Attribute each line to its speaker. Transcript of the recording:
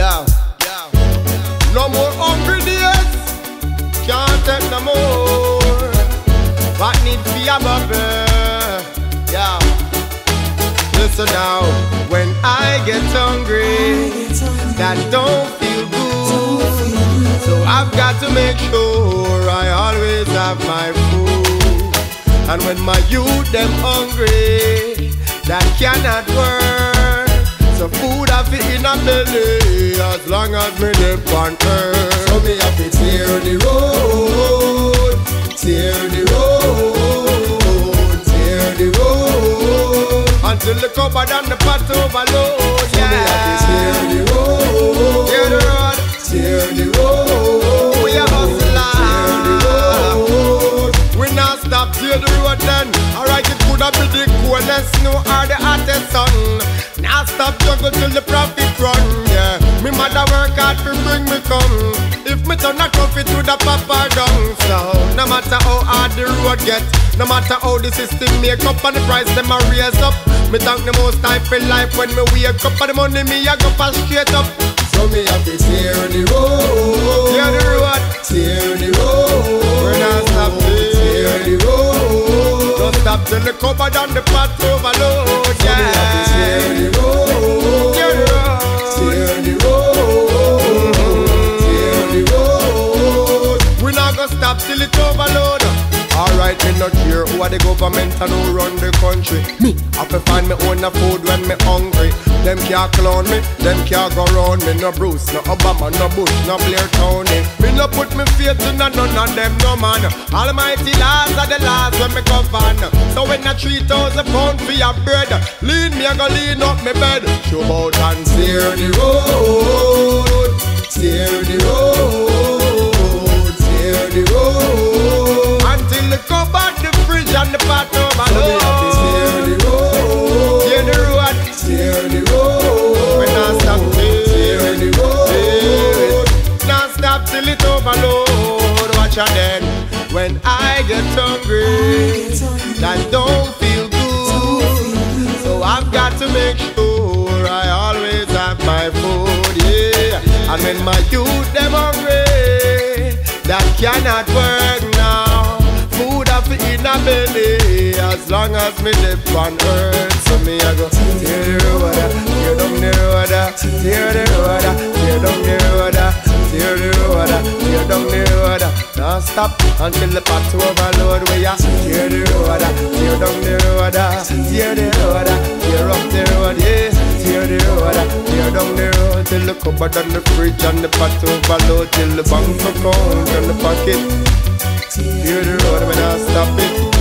Speaker 1: Yeah. No more hungry days, can't take no more. What need be a bubble? Yeah. Listen now, when I get hungry, that don't feel good. So I've got to make sure I always have my food. And when my youth them hungry, that cannot work. So food I fit in a belly as long as me live on earth. So me have to tear the road, tear the road, tear the road, until the cupboard and the pot overload. So me have to tear the road, tear the road, tear the road. We a hustler, tear the road. We not stop tear the road then. Alright, it could have been the coolest snow or the hottest sun. Now stop juggle till the profit run, yeah. Me mother work hard to bring me come. If me turn a coffee to the papa down. So no matter how hard the road get, no matter how the system make up and the price them a raise up, me thank the most time for life when me wake up and the money me a go pass straight up. So me have to tear the road, tear the road, tear the road. We not stop tear the road. Don't stop till the cupboard and the pot overload, yeah. So me have to tear the road, tear the road, tear the road, tear the road. We not gonna stop till it overload. Alright, me not care who are the government and who run the country. Me have to find me own food when me hungry. Them can't clown me, them can't go round me. No Bruce, no Obama, no Bush, no Blair County. Me no put me faith in none of them, no man. Almighty laws are the laws when me govern. So when I 3,000 pounds for your bread, lean me, I go lean up me bed. Show out and tear the road, tear the road, tear the road. Until the cupboard, the fridge and the pot overload. Tear the road, tear the road, tear the road. We not stop tear the road, not stop till it overload. Watch out then, when I get hungry, that don't feel good. So I've got to make sure I always have my food, yeah. And when my youth them hungry, that cannot work now. Food up in a belly as long as me live on earth. So me I go tear the road, tear down the road, tear the road, tear down the road, tear the road, tear down the road. Don't stop until the pot overload. We a tear the road, tear down the road, tear the road, tear up the road, yeah. Tear the road, tear down the road, till the cupboard and the fridge and the pot overload, till the bank account and the pocket. Tear the road, we not stop it.